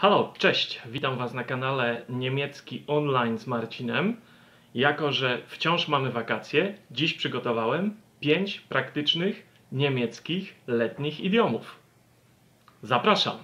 Halo, cześć! Witam Was na kanale Niemiecki Online z Marcinem. Jako że wciąż mamy wakacje, dziś przygotowałem 5 praktycznych niemieckich letnich idiomów. Zapraszam!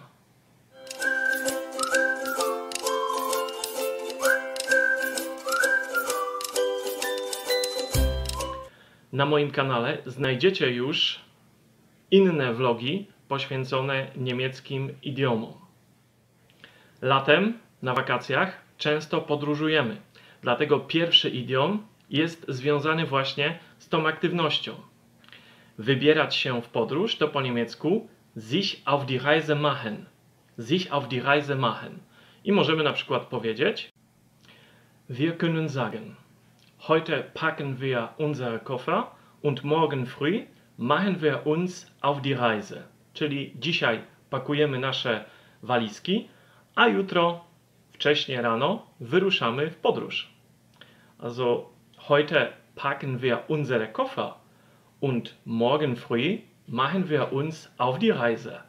Na moim kanale znajdziecie już inne vlogi poświęcone niemieckim idiomom. Latem, na wakacjach, często podróżujemy. Dlatego pierwszy idiom jest związany właśnie z tą aktywnością. Wybierać się w podróż to po niemiecku sich auf die Reise machen. Sich auf die Reise machen. I możemy na przykład powiedzieć: Wir können sagen: Heute packen wir unsere Koffer und morgen früh machen wir uns auf die Reise. Czyli dzisiaj pakujemy nasze walizki, a jutro wcześnie rano wyruszamy w podróż. Also heute packen wir unsere Koffer und morgen früh machen wir uns auf die Reise.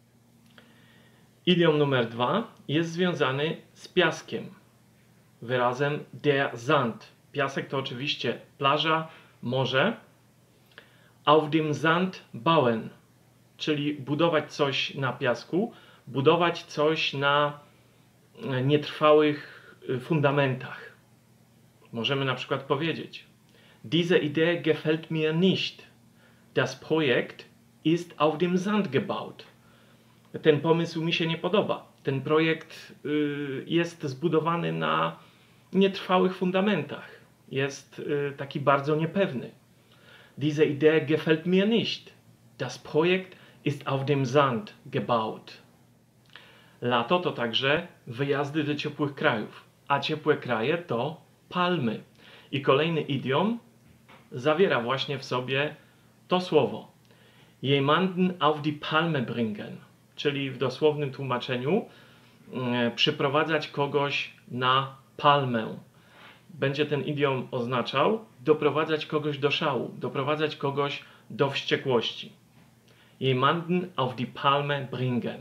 Idiom numer 2 jest związany z piaskiem. Wyrazem der Sand. Piasek to oczywiście plaża, morze. Auf dem Sand bauen, czyli budować coś na piasku, budować coś na nietrwałych fundamentach. Możemy na przykład powiedzieć: Diese Idee gefällt mir nicht. Das Projekt ist auf dem Sand gebaut. Ten pomysł mi się nie podoba. Ten projekt jest zbudowany na nietrwałych fundamentach. Jest taki bardzo niepewny. Diese Idee gefällt mir nicht. Das Projekt ist auf dem Sand gebaut. Lato to także wyjazdy do ciepłych krajów, a ciepłe kraje to palmy. I kolejny idiom zawiera właśnie w sobie to słowo. Jemanden auf die Palme bringen, czyli w dosłownym tłumaczeniu przyprowadzać kogoś na palmę. Będzie ten idiom oznaczał doprowadzać kogoś do szału, doprowadzać kogoś do wściekłości. Jemanden auf die Palme bringen.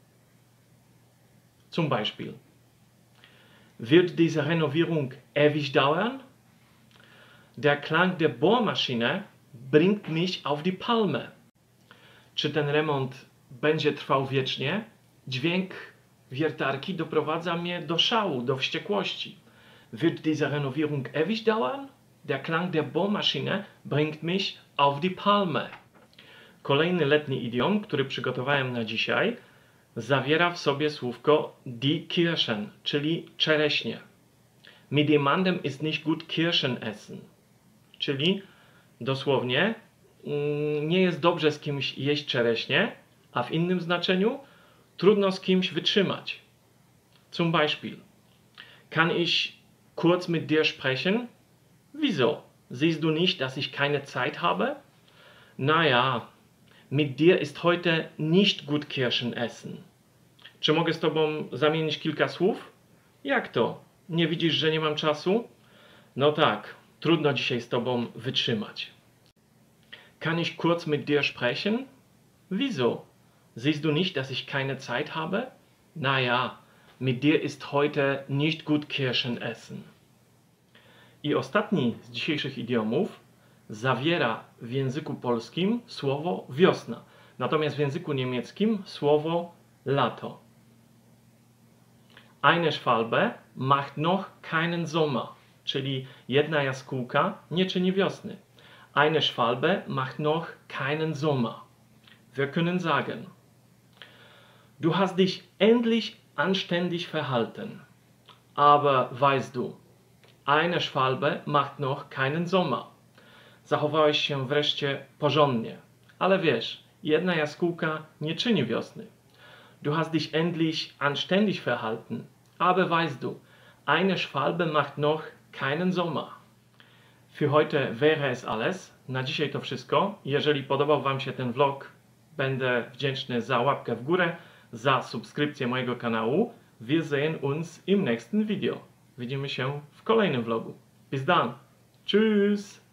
Zum Beispiel: Wird diese Renovierung ewig dauern? Der Klang der Bohrmaschine bringt mich auf die Palme. Czy ten remont będzie trwał wiecznie? Dźwięk wiertarki doprowadza mnie do szału, do wściekłości. Wird diese Renovierung ewig dauern? Der Klang der Bohrmaschine bringt mich auf die Palme. Kolejny letni idiom, który przygotowałem na dzisiaj, zawiera w sobie słówko die Kirschen, czyli czereśnie. Mit jemandem ist nicht gut Kirschen essen. Czyli dosłownie nie jest dobrze z kimś jeść czereśnie, a w innym znaczeniu trudno z kimś wytrzymać. Zum Beispiel: Kann ich kurz mit dir sprechen? Wieso? Siehst du nicht, dass ich keine Zeit habe? Naja, mit dir ist heute nicht gut Kirschen essen. Czy mogę z tobą zamienić kilka słów? Jak to? Nie widzisz, że nie mam czasu? No tak, trudno dzisiaj z tobą wytrzymać. Kann ich kurz mit dir sprechen? Wieso? Siehst du nicht, dass ich keine Zeit habe? Naja, mit dir ist heute nicht gut Kirschen essen. I ostatni z dzisiejszych idiomów zawiera w języku polskim słowo wiosna, natomiast w języku niemieckim słowo lato. Eine Schwalbe macht noch keinen Sommer, czyli jedna jaskółka nie czyni wiosny. Eine Schwalbe macht noch keinen Sommer. Wir können sagen: Du hast dich endlich anständig verhalten. Aber weißt du, eine Schwalbe macht noch keinen Sommer. Zachowałeś się wreszcie porządnie, ale wiesz, jedna jaskółka nie czyni wiosny. Du hast dich endlich anständig verhalten, aber weißt du, eine Schwalbe macht noch keinen Sommer. Für heute wäre es alles. Na dzisiaj to wszystko. Jeżeli podobał Wam się ten vlog, będę wdzięczny za łapkę w górę, za subskrypcję mojego kanału. Wir sehen uns im nächsten Video. Widzimy się w kolejnym vlogu. Bis dann. Tschüss.